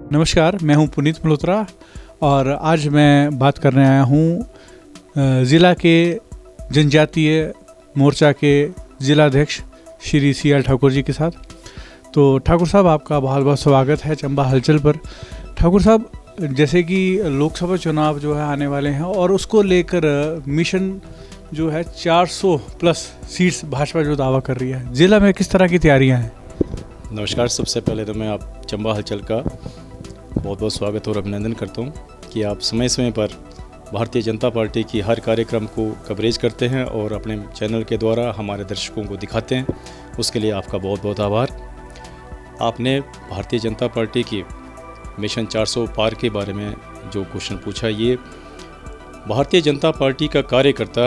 नमस्कार, मैं हूं पुनीत मल्होत्रा और आज मैं बात करने आया हूं ज़िला के जनजातीय मोर्चा के ज़िलाध्यक्ष श्री CL ठाकुर जी के साथ। तो ठाकुर साहब, आपका बहुत बहुत स्वागत है चंबा हलचल पर। ठाकुर साहब, जैसे कि लोकसभा चुनाव जो है आने वाले हैं और उसको लेकर मिशन जो है 400 प्लस सीट्स भाजपा जो दावा कर रही है, ज़िला में किस तरह की तैयारियां हैं? नमस्कार। सबसे पहले तो मैं आप चंबा हलचल का बहुत बहुत स्वागत और अभिनंदन करता हूँ कि आप समय समय पर भारतीय जनता पार्टी की हर कार्यक्रम को कवरेज करते हैं और अपने चैनल के द्वारा हमारे दर्शकों को दिखाते हैं। उसके लिए आपका बहुत बहुत आभार। आपने भारतीय जनता पार्टी की मिशन 400 पार के बारे में जो क्वेश्चन पूछा, ये भारतीय जनता पार्टी का कार्यकर्ता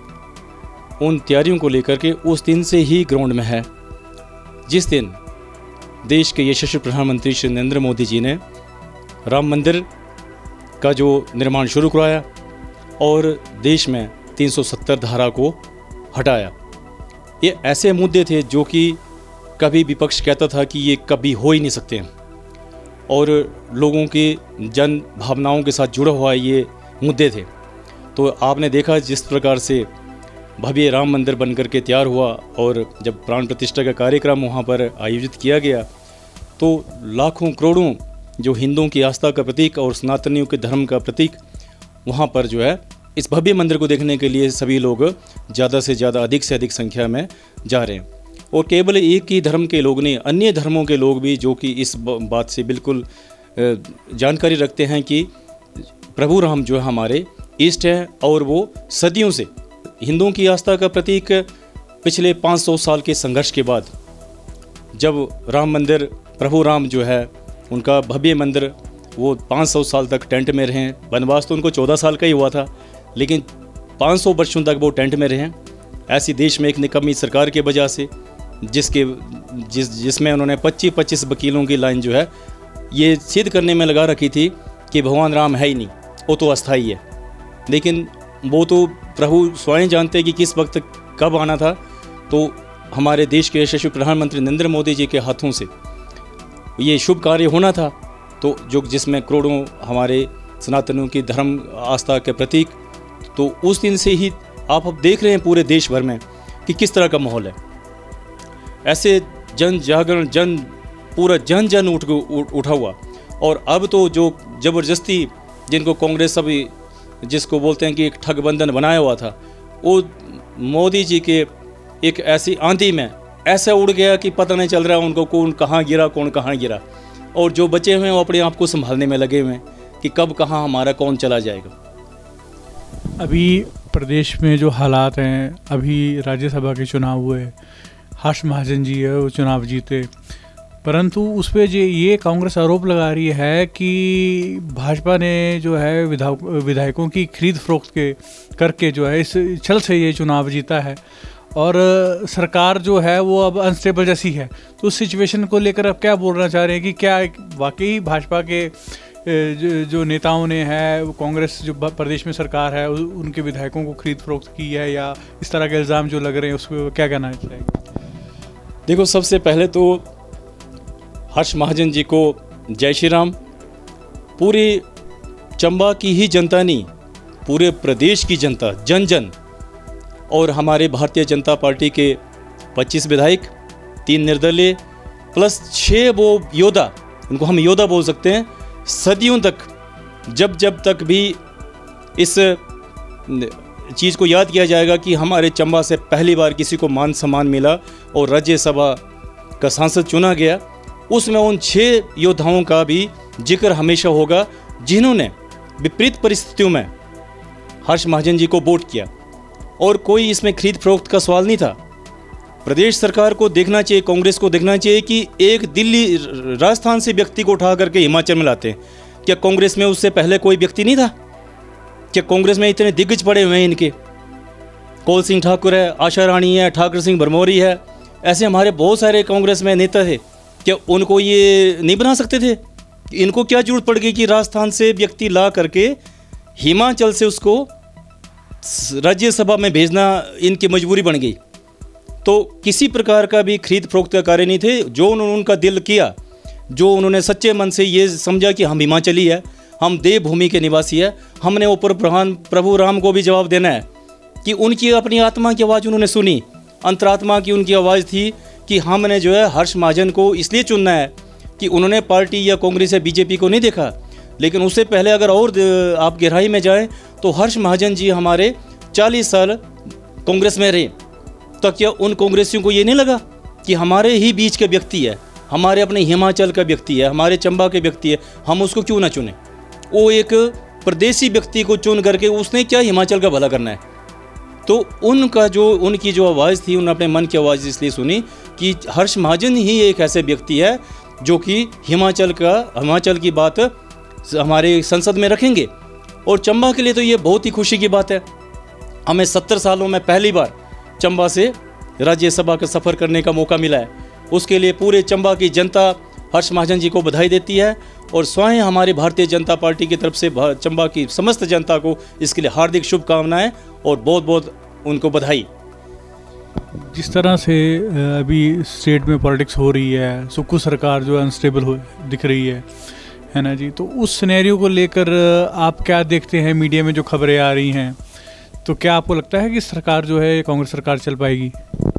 उन तैयारियों को लेकर के उस दिन से ही ग्राउंड में है जिस दिन देश के यशस्वी प्रधानमंत्री श्री नरेंद्र मोदी जी ने राम मंदिर का जो निर्माण शुरू कराया और देश में 370 धारा को हटाया। ये ऐसे मुद्दे थे जो कि कभी विपक्ष कहता था कि ये कभी हो ही नहीं सकते और लोगों की जन भावनाओं के साथ जुड़ा हुआ ये मुद्दे थे। तो आपने देखा जिस प्रकार से भव्य राम मंदिर बनकर के तैयार हुआ और जब प्राण प्रतिष्ठा का कार्यक्रम वहाँ पर आयोजित किया गया तो लाखों करोड़ों जो हिंदुओं की आस्था का प्रतीक और सनातनियों के धर्म का प्रतीक वहाँ पर जो है इस भव्य मंदिर को देखने के लिए सभी लोग ज़्यादा से ज़्यादा अधिक से अधिक संख्या में जा रहे हैं। और केवल एक ही धर्म के लोग नहीं, अन्य धर्मों के लोग भी जो कि इस बात से बिल्कुल जानकारी रखते हैं कि प्रभु राम जो है हमारे इष्ट है और वो सदियों से हिंदुओं की आस्था का प्रतीक। पिछले 500 साल के संघर्ष के बाद जब राम मंदिर, प्रभु राम जो है उनका भव्य मंदिर, वो 500 साल तक टेंट में रहे। वनवास तो उनको 14 साल का ही हुआ था, लेकिन 500 वर्षों तक वो टेंट में रहे। ऐसी देश में एक निकम्मी सरकार के वजह से जिसमें उन्होंने 25-25 वकीलों की लाइन जो है ये सिद्ध करने में लगा रखी थी कि भगवान राम है ही नहीं, वो तो अस्थाई है। लेकिन वो तो प्रभु स्वयं जानते कि किस वक्त कब आना था। तो हमारे देश के यशस्वी प्रधानमंत्री नरेंद्र मोदी जी के हाथों से ये शुभ कार्य होना था, तो जो जिसमें करोड़ों हमारे सनातनियों की धर्म आस्था के प्रतीक। तो उस दिन से ही आप अब देख रहे हैं पूरे देश भर में कि किस तरह का माहौल है। ऐसे जन जागरण पूरा जन उठा हुआ। और अब तो जो ज़बरदस्ती जिनको कांग्रेस अभी जिसको बोलते हैं कि एक ठगबंधन बनाया हुआ था, वो मोदी जी के एक ऐसी आंधी में ऐसा उड़ गया कि पता नहीं चल रहा उनको कौन कहाँ गिरा। और जो बचे हुए हैं वो अपने आप को संभालने में लगे हुए हैं कि कब कहाँ हमारा कौन चला जाएगा। अभी प्रदेश में जो हालात हैं, अभी राज्यसभा के चुनाव हुए, हर्ष महाजन जी है वो चुनाव जीते, परंतु उस पर ये कांग्रेस आरोप लगा रही है कि भाजपा ने जो है विधायकों की खरीद फरोख्त करके जो है इस छल से ये चुनाव जीता है और सरकार जो है वो अब अनस्टेबल जैसी है। तो उस सिचुएशन को लेकर अब क्या बोलना चाह रहे हैं कि क्या वाकई भाजपा के जो नेताओं ने है, कांग्रेस जो प्रदेश में सरकार है, उनके विधायकों को खरीद फरोख्त की है, या इस तरह के इल्ज़ाम जो लग रहे हैं उस पर क्या कहना चाहिए? देखो, सबसे पहले तो हर्ष महाजन जी को जय श्री राम। पूरी चंबा की ही जनता नहीं, पूरे प्रदेश की जनता, जन और हमारे भारतीय जनता पार्टी के 25 विधायक, 3 निर्दलीय प्लस 6 वो योद्धा, उनको हम योद्धा बोल सकते हैं, सदियों तक जब तक भी इस चीज़ को याद किया जाएगा कि हमारे चंबा से पहली बार किसी को मान सम्मान मिला और राज्यसभा का सांसद चुना गया, उसमें उन 6 योद्धाओं का भी जिक्र हमेशा होगा जिन्होंने विपरीत परिस्थितियों में हर्ष महाजन जी को वोट किया। और कोई इसमें खरीद फरोख्त का सवाल नहीं था। प्रदेश सरकार को देखना चाहिए, कांग्रेस को देखना चाहिए कि एक दिल्ली राजस्थान से व्यक्ति को उठा करके हिमाचल में लाते हैं। क्या कांग्रेस में उससे पहले कोई व्यक्ति नहीं था? क्या कांग्रेस में इतने दिग्गज पड़े हुए हैं इनके? कौल सिंह ठाकुर है, आशा रानी है, ठाकुर सिंह भरमौरी है, ऐसे हमारे बहुत सारे कांग्रेस में नेता थे। क्या उनको ये नहीं बना सकते थे? इनको क्या जरूरत पड़ गई कि राजस्थान से व्यक्ति ला करके हिमाचल से उसको राज्यसभा में भेजना इनकी मजबूरी बन गई? तो किसी प्रकार का भी खरीद फरोख्त का कार्य नहीं थे। जो उन्होंने उनका दिल किया, जो उन्होंने सच्चे मन से ये समझा कि हम हिमाचली है, हम देवभूमि के निवासी है, हमने ऊपर प्रभु राम को भी जवाब देना है कि उनकी अपनी आत्मा की आवाज़ उन्होंने सुनी, अंतरात्मा की उनकी आवाज़ थी कि हमने जो है हर्ष महाजन को इसलिए चुनना है कि उन्होंने पार्टी या कांग्रेस या बीजेपी को नहीं देखा। लेकिन उससे पहले अगर और आप गहराई में जाएं तो हर्ष महाजन जी हमारे 40 साल कांग्रेस में रहे, तो क्या उन कांग्रेसियों को ये नहीं लगा कि हमारे ही बीच के व्यक्ति है, हमारे अपने हिमाचल का व्यक्ति है, हमारे चंबा के व्यक्ति है, हम उसको क्यों ना चुने। वो एक प्रदेशी व्यक्ति को चुन करके उसने क्या हिमाचल का भला करना है। तो उनकी जो आवाज़ थी, उन्होंने अपने मन की आवाज़ इसलिए सुनी कि हर्ष महाजन ही एक ऐसे व्यक्ति है जो कि हिमाचल की बात हमारे संसद में रखेंगे। और चंबा के लिए तो ये बहुत ही खुशी की बात है। हमें 70 सालों में पहली बार चंबा से राज्यसभा का सफ़र करने का मौका मिला है। उसके लिए पूरे चंबा की जनता हर्ष महाजन जी को बधाई देती है और स्वयं हमारी भारतीय जनता पार्टी की तरफ से चंबा की समस्त जनता को इसके लिए हार्दिक शुभकामनाएं और बहुत बहुत उनको बधाई। जिस तरह से अभी स्टेट में पॉलिटिक्स हो रही है, सुक्खू सरकार जो अनस्टेबल दिख रही है ना जी, तो उस सिनेरियो को लेकर आप क्या देखते हैं? मीडिया में जो खबरें आ रही हैं, तो क्या आपको लगता है कि सरकार जो है कांग्रेस सरकार चल पाएगी?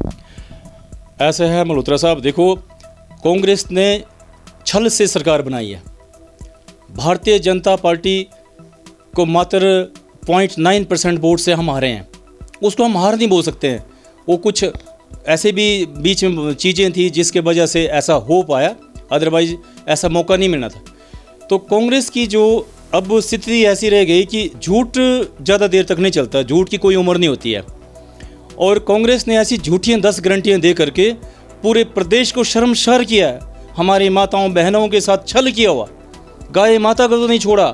ऐसा है मल्होत्रा साहब, देखो कांग्रेस ने छल से सरकार बनाई है। भारतीय जनता पार्टी को मात्र 0.9% वोट से हम हारे हैं। उसको हम हार नहीं बोल सकते हैं, वो कुछ ऐसे भी बीच में चीज़ें थी जिसके वजह से ऐसा हो पाया, अदरवाइज ऐसा मौका नहीं मिलना था। तो कांग्रेस की जो अब स्थिति ऐसी रह गई कि झूठ ज़्यादा देर तक नहीं चलता, झूठ की कोई उम्र नहीं होती है। और कांग्रेस ने ऐसी झूठियाँ 10 गारंटियाँ दे करके पूरे प्रदेश को शर्मसार किया है। हमारी माताओं बहनों के साथ छल किया हुआ, गाय माता को तो नहीं छोड़ा।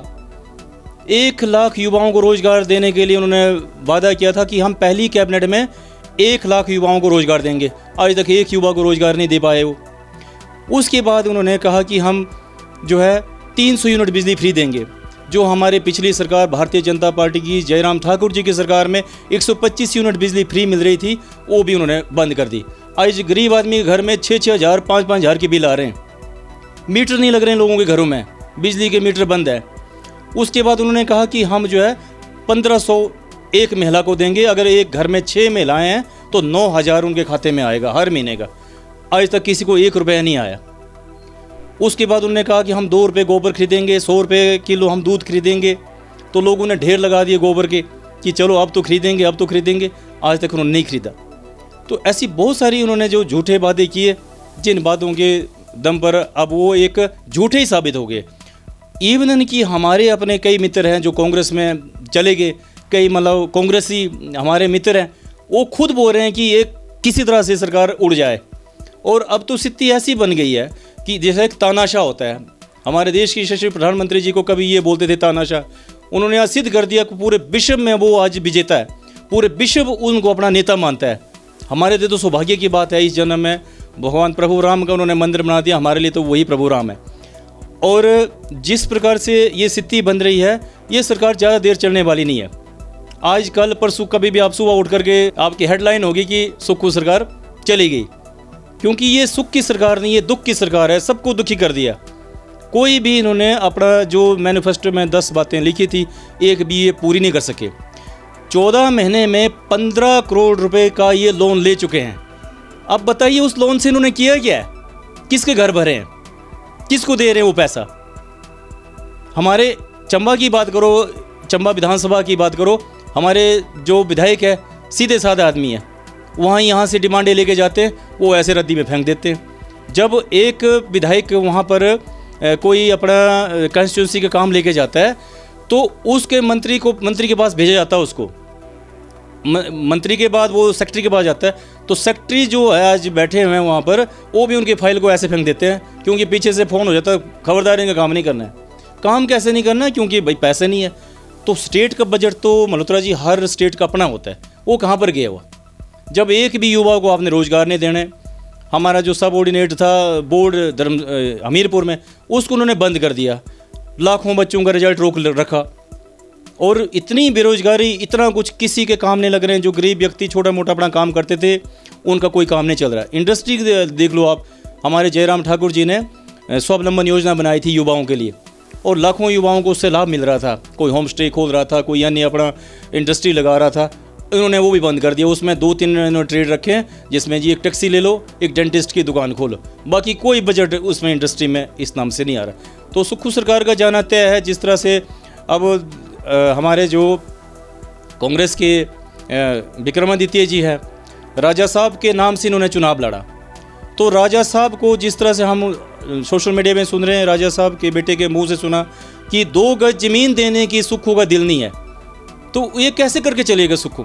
1 लाख युवाओं को रोजगार देने के लिए उन्होंने वादा किया था कि हम पहली कैबिनेट में 1 लाख युवाओं को रोजगार देंगे। आज तक एक युवा को रोजगार नहीं दे पाए वो। उसके बाद उन्होंने कहा कि हम जो है 300 यूनिट बिजली फ्री देंगे, जो हमारे पिछली सरकार भारतीय जनता पार्टी की जयराम ठाकुर जी की सरकार में 125 यूनिट बिजली फ्री मिल रही थी, वो भी उन्होंने बंद कर दी। आज गरीब आदमी के घर में 6-6 हज़ार 5-5 हज़ार के बिल आ रहे हैं। मीटर नहीं लग रहे हैं लोगों के घरों में, बिजली के मीटर बंद है। उसके बाद उन्होंने कहा कि हम जो है 1500 एक महिला को देंगे। अगर एक घर में 6 महिलाएं हैं तो 9,000 उनके खाते में आएगा हर महीने का। आज तक किसी को 1 रुपया नहीं आया। उसके बाद उन्होंने कहा कि हम 2 रुपये गोबर खरीदेंगे, 100 रुपये किलो हम दूध खरीदेंगे। तो लोगों ने ढेर लगा दिए गोबर के कि चलो अब तो खरीदेंगे, अब तो खरीदेंगे। आज तक उन्होंने नहीं खरीदा। तो ऐसी बहुत सारी उन्होंने जो झूठे वादे किए, जिन बातों के दम पर अब वो एक झूठे ही साबित हो गए। इवन कि हमारे अपने कई मित्र हैं जो कांग्रेस में चले गए, कई मतलब कांग्रेसी हमारे मित्र हैं, वो खुद बोल रहे हैं कि ये किसी तरह से सरकार उड़ जाए। और अब तो स्थिति ऐसी बन गई है कि जैसे एक तानाशाह होता है। हमारे देश की यशस्वी प्रधानमंत्री जी को कभी ये बोलते थे तानाशाह, उन्होंने आज सिद्ध कर दिया कि पूरे विश्व में वो आज विजेता है, पूरे विश्व उनको अपना नेता मानता है। हमारे लिए तो सौभाग्य की बात है, इस जन्म में भगवान प्रभु राम का उन्होंने मंदिर बना दिया, हमारे लिए तो वही प्रभु राम है। और जिस प्रकार से ये स्थिति बन रही है, ये सरकार ज़्यादा देर चलने वाली नहीं है। आज कल परसों कभी भी आप सुबह उठ करके आपकी हेडलाइन होगी कि सुक्खू सरकार चली गई, क्योंकि ये सुख की सरकार नहीं, ये दुख की सरकार है। सबको दुखी कर दिया। कोई भी इन्होंने अपना जो मैनिफेस्टो में 10 बातें लिखी थी, एक भी ये पूरी नहीं कर सके। 14 महीने में 15 करोड़ रुपए का ये लोन ले चुके हैं। अब बताइए उस लोन से इन्होंने किया क्या है? किसके घर भरे हैं? किसको दे रहे हैं वो पैसा? हमारे चंबा की बात करो, चंबा विधानसभा की बात करो, हमारे जो विधायक है सीधे साधा आदमी है। वहाँ यहाँ से डिमांडें लेके जाते हैं, वो ऐसे रद्दी में फेंक देते हैं। जब एक विधायक वहाँ पर कोई अपना कंस्टिट्यूंसी का काम लेके जाता है तो उसके मंत्री के पास भेजा जाता है। उसको मंत्री के बाद वो सेक्रेटरी के पास जाता है, तो सेक्रेटरी जो है आज बैठे हुए हैं वहाँ पर, वो भी उनके फाइल को ऐसे फेंक देते हैं, क्योंकि पीछे से फ़ोन हो जाता है, खबरदार इनका काम नहीं करना है। काम कैसे नहीं करना है? क्योंकि भाई पैसे नहीं है। तो स्टेट का बजट तो मल्होत्रा जी हर स्टेट का अपना होता है, वो कहाँ पर गया हुआ? जब एक भी युवा को आपने रोज़गार नहीं देने, हमारा जो सब ऑर्डिनेट था बोर्ड हमीरपुर में, उसको उन्होंने बंद कर दिया। लाखों बच्चों का रिजल्ट रोक रखा। और इतनी बेरोजगारी, इतना कुछ किसी के काम नहीं लग रहे हैं। जो गरीब व्यक्ति छोटा मोटा अपना काम करते थे, उनका कोई काम नहीं चल रहा है। इंडस्ट्री देख लो आप, हमारे जयराम ठाकुर जी ने स्वावलंबन योजना बनाई थी युवाओं के लिए, और लाखों युवाओं को उससे लाभ मिल रहा था। कोई होम स्टे खोल रहा था, कोई अन्य अपना इंडस्ट्री लगा रहा था, इन्होंने वो भी बंद कर दिया। उसमें 2-3 ट्रेड रखे हैं, जिसमें जी एक टैक्सी ले लो, एक डेंटिस्ट की दुकान खोलो, बाकी कोई बजट उसमें इंडस्ट्री में इस नाम से नहीं आ रहा। तो सुक्खू सरकार का जाना तय है। जिस तरह से अब हमारे जो कांग्रेस के विक्रमादित्य जी है, राजा साहब के नाम से इन्होंने चुनाव लड़ा, तो राजा साहब को जिस तरह से हम सोशल मीडिया में सुन रहे हैं, राजा साहब के बेटे के मुंह से सुना कि 2 गज ज़मीन देने की सुक्खू का दिल नहीं है, तो ये कैसे करके चलेगा सुक्खू?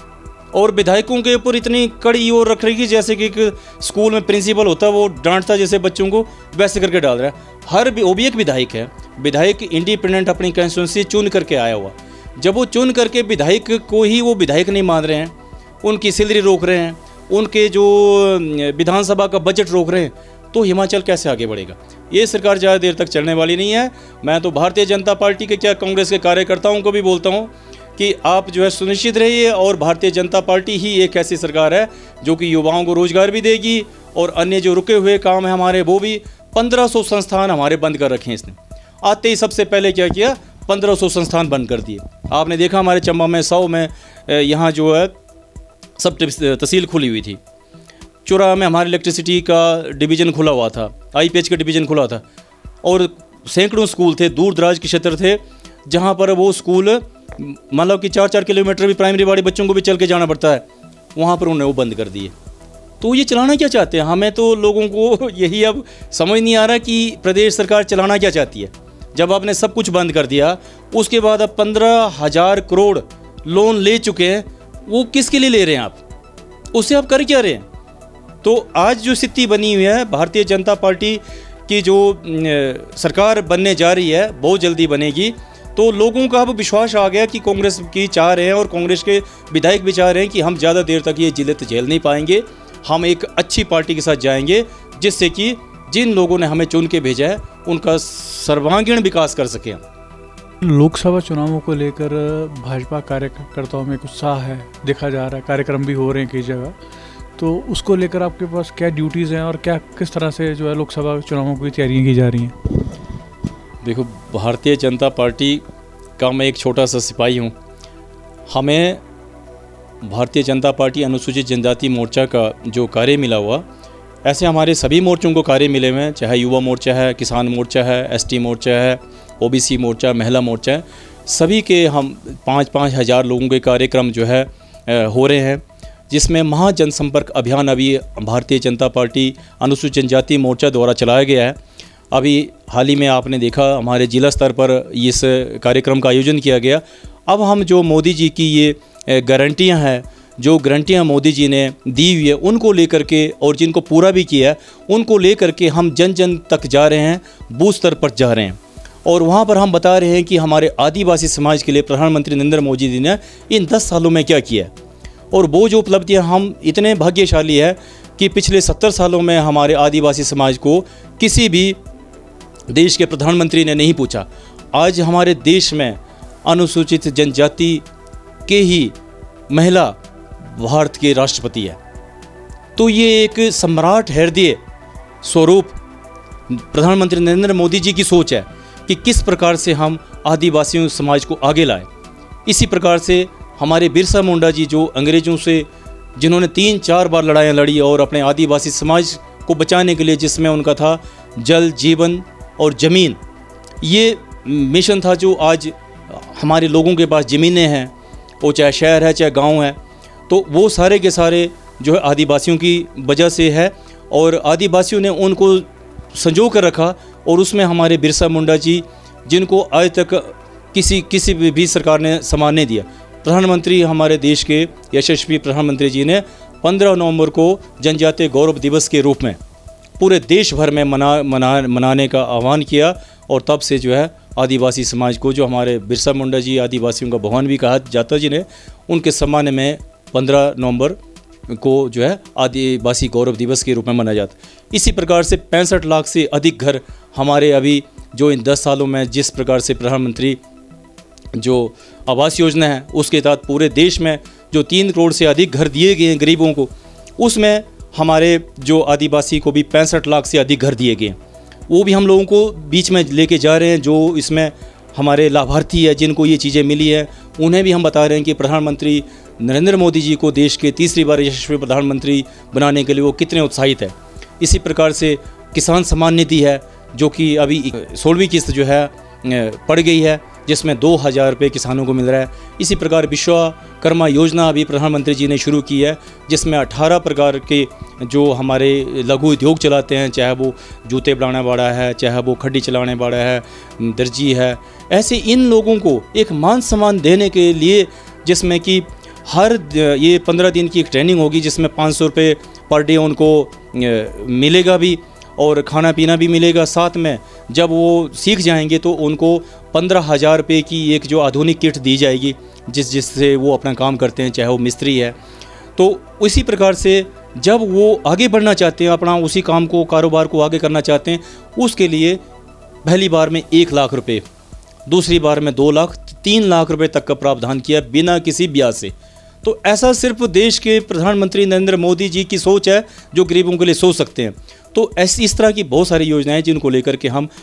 और विधायकों के ऊपर इतनी कड़ी ओर रख रही है, जैसे कि एक स्कूल में प्रिंसिपल होता है, वो डांटता जैसे बच्चों को, वैसे करके डाल रहा है। हर वो भी एक विधायक है, विधायक इंडिपेंडेंट अपनी कंस्टिट्यूंसी चुन करके आया हुआ। जब वो चुन करके विधायक को ही वो विधायक नहीं मान रहे हैं, उनकी सैलरी रोक रहे हैं, उनके जो विधानसभा का बजट रोक रहे हैं, तो हिमाचल कैसे आगे बढ़ेगा? ये सरकार ज़्यादा देर तक चलने वाली नहीं है। मैं तो भारतीय जनता पार्टी के, क्या कांग्रेस के कार्यकर्ताओं को भी बोलता हूँ कि आप जो है सुनिश्चित रहिए, और भारतीय जनता पार्टी ही एक ऐसी सरकार है जो कि युवाओं को रोजगार भी देगी, और अन्य जो रुके हुए काम है हमारे, वो भी 1500 संस्थान हमारे बंद कर रखे हैं इसने। आते ही सबसे पहले क्या किया, 1500 संस्थान बंद कर दिए। आपने देखा हमारे चंबा में 100 में यहाँ जो है सब तहसील खुली हुई थी। चुरा में हमारे इलेक्ट्रिसिटी का डिवीज़न खुला हुआ था, IPH का डिवीज़न खुला था, और सैकड़ों स्कूल थे, दूर दराज के क्षेत्र थे, जहाँ पर वो स्कूल मतलब कि 4-4 किलोमीटर भी प्राइमरी वाले बच्चों को भी चल के जाना पड़ता है, वहाँ पर उन्होंने वो बंद कर दिए। तो ये चलाना क्या चाहते हैं? हमें तो लोगों को यही अब समझ नहीं आ रहा कि प्रदेश सरकार चलाना क्या चाहती है। जब आपने सब कुछ बंद कर दिया, उसके बाद अब 15,000 करोड़ लोन ले चुके हैं, वो किसके लिए ले रहे हैं आप? उससे आप कर क्या रहे हैं? तो आज जो स्थिति बनी हुई है, भारतीय जनता पार्टी की जो सरकार बनने जा रही है, बहुत जल्दी बनेगी, तो लोगों का अब विश्वास आ गया कि कांग्रेस की चाह रहे हैं, और कांग्रेस के विधायक भी चाह रहे हैं कि हम ज़्यादा देर तक ये जिल्लत झेल नहीं पाएंगे, हम एक अच्छी पार्टी के साथ जाएंगे, जिससे कि जिन लोगों ने हमें चुन के भेजा है उनका सर्वांगीण विकास कर सकें। लोकसभा चुनावों को लेकर भाजपा कार्यकर्ताओं में उत्साह है, देखा जा रहा है, कार्यक्रम भी हो रहे हैं कई जगह, तो उसको लेकर आपके पास क्या ड्यूटीज़ हैं और क्या किस तरह से जो है लोकसभा चुनावों की तैयारियां की जा रही हैं? देखो, भारतीय जनता पार्टी का मैं एक छोटा सा सिपाही हूँ। हमें भारतीय जनता पार्टी अनुसूचित जनजाति मोर्चा का जो कार्य मिला हुआ, ऐसे हमारे सभी मोर्चों को कार्य मिले हुए हैं, चाहे युवा मोर्चा है, किसान मोर्चा है, ST मोर्चा है, OBC मोर्चा, महिला मोर्चा है, सभी के हम 5-5 हज़ार लोगों के कार्यक्रम जो है हो रहे हैं, जिसमें महाजनसंपर्क अभियान अभी भारतीय जनता पार्टी अनुसूचित जनजाति मोर्चा द्वारा चलाया गया है। अभी हाल ही में आपने देखा हमारे जिला स्तर पर इस कार्यक्रम का आयोजन किया गया। अब हम जो मोदी जी की ये गारंटियां हैं, जो गारंटियां मोदी जी ने दी हुई है, उनको लेकर के, और जिनको पूरा भी किया है, उनको लेकर के हम जन जन तक जा रहे हैं, बूथ स्तर पर जा रहे हैं, और वहाँ पर हम बता रहे हैं कि हमारे आदिवासी समाज के लिए प्रधानमंत्री नरेंद्र मोदी जी ने इन 10 सालों में क्या किया है। और वो जो उपलब्धियाँ, हम इतने भाग्यशाली है कि पिछले 70 सालों में हमारे आदिवासी समाज को किसी भी देश के प्रधानमंत्री ने नहीं पूछा। आज हमारे देश में अनुसूचित जनजाति के ही महिला भारत के राष्ट्रपति है। तो ये एक सम्राट हृदय स्वरूप प्रधानमंत्री नरेंद्र मोदी जी की सोच है कि किस प्रकार से हम आदिवासियों समाज को आगे लाएं। इसी प्रकार से हमारे बिरसा मुंडा जी, जो अंग्रेज़ों से जिन्होंने 3-4 बार लड़ाइयाँ लड़ी, और अपने आदिवासी समाज को बचाने के लिए, जिसमें उनका था जल, जीवन और ज़मीन, ये मिशन था। जो आज हमारे लोगों के पास ज़मीनें हैं, वो चाहे शहर है चाहे गांव है, तो वो सारे के सारे जो है आदिवासियों की वजह से है, और आदिवासियों ने उनको संजो कर रखा। और उसमें हमारे बिरसा मुंडा जी, जिनको आज तक किसी भी सरकार ने सम्मान नहीं दिया। प्रधानमंत्री, हमारे देश के यशस्वी प्रधानमंत्री जी ने 15 नवंबर को जनजातीय गौरव दिवस के रूप में पूरे देश भर में मनाने का आह्वान किया, और तब से जो है आदिवासी समाज को, जो हमारे बिरसा मुंडा जी आदिवासियों का भगवान भी कहा जाता जी ने, उनके सम्मान में 15 नवंबर को जो है आदिवासी गौरव दिवस के रूप में मनाया जाता। इसी प्रकार से 65 लाख से अधिक घर हमारे अभी जो इन 10 सालों में जिस प्रकार से प्रधानमंत्री जो आवास योजना है उसके तहत पूरे देश में जो 3 करोड़ से अधिक घर दिए गए हैं गरीबों को, उसमें हमारे जो आदिवासी को भी 65 लाख से अधिक घर दिए गए हैं। वो भी हम लोगों को बीच में लेके जा रहे हैं। जो इसमें हमारे लाभार्थी है जिनको ये चीज़ें मिली है, उन्हें भी हम बता रहे हैं कि प्रधानमंत्री नरेंद्र मोदी जी को देश के तीसरी बार यशस्वी प्रधानमंत्री बनाने के लिए वो कितने उत्साहित है। इसी प्रकार से किसान सम्मान निधि है, जो कि अभी 16वीं किस्त जो है पड़ गई है, जिसमें 2000 रुपये किसानों को मिल रहा है। इसी प्रकार विश्वकर्मा योजना अभी प्रधानमंत्री जी ने शुरू की है, जिसमें 18 प्रकार के जो हमारे लघु उद्योग चलाते हैं, चाहे वो जूते बनाने वाला है, चाहे वो खड्डी चलाने वाला है, दर्जी है, ऐसे इन लोगों को एक मान सम्मान देने के लिए, जिसमें कि हर ये 15 दिन की एक ट्रेनिंग होगी, जिसमें 500 रुपये पर डे उनको मिलेगा भी और खाना पीना भी मिलेगा। साथ में जब वो सीख जाएंगे तो उनको 15,000 रुपये की एक जो आधुनिक किट दी जाएगी, जिससे वो अपना काम करते हैं, चाहे वो मिस्त्री है। तो उसी प्रकार से जब वो आगे बढ़ना चाहते हैं, अपना उसी काम को, कारोबार को आगे करना चाहते हैं, उसके लिए पहली बार में 1 लाख रुपये, दूसरी बार में 2 लाख, 3 लाख रुपये तक का प्रावधान किया बिना किसी ब्याज से। तो ऐसा सिर्फ देश के प्रधानमंत्री नरेंद्र मोदी जी की सोच है, जो गरीबों के लिए सोच सकते हैं। तो ऐसी इस तरह की बहुत सारी योजनाएं जिनको लेकर के हम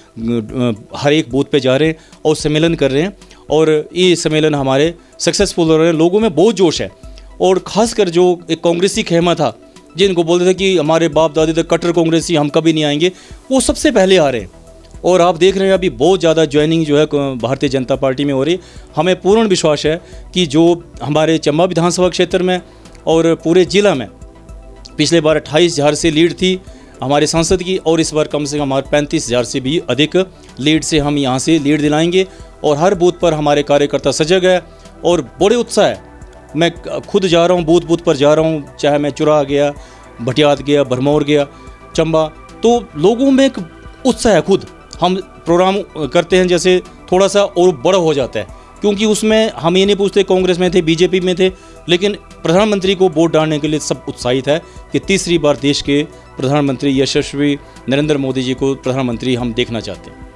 हर एक बूथ पे जा रहे हैं और सम्मेलन कर रहे हैं, और ये सम्मेलन हमारे सक्सेसफुल हो रहे हैं। लोगों में बहुत जोश है, और ख़ासकर जो एक कांग्रेसी खेमा था, जिनको बोलते थे कि हमारे बाप दादे थे कट्टर कांग्रेसी, हम कभी नहीं आएंगे, वो सबसे पहले आ रहे हैं। और आप देख रहे हैं अभी बहुत ज़्यादा ज्वाइनिंग जो है भारतीय जनता पार्टी में हो रही है। हमें पूर्ण विश्वास है कि जो हमारे चंबा विधानसभा क्षेत्र में और पूरे ज़िला में पिछले बार 28,000 से लीड थी हमारे सांसद की, और इस बार कम से कम हमारे 35,000 से भी अधिक लीड से हम यहाँ से लीड दिलाएंगे। और हर बूथ पर हमारे कार्यकर्ता सजग है और बड़े उत्साह है। मैं खुद जा रहा हूँ, बूथ बूथ पर जा रहा हूँ, चाहे मैं चुराह गया, भटियात गया, भरमौर गया, चंबा, तो लोगों में एक उत्साह है। खुद हम प्रोग्राम करते हैं जैसे थोड़ा सा और बड़ा हो जाता है, क्योंकि उसमें हम ये नहीं पूछते कांग्रेस में थे, बीजेपी में थे, लेकिन प्रधानमंत्री को वोट डालने के लिए सब उत्साहित है कि तीसरी बार देश के प्रधानमंत्री यशस्वी नरेंद्र मोदी जी को प्रधानमंत्री हम देखना चाहते हैं।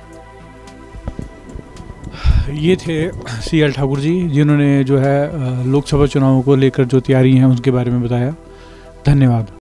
ये थे CL ठाकुर जी, जिन्होंने जो है लोकसभा चुनावों को लेकर जो तैयारी हैं उसके बारे में बताया। धन्यवाद।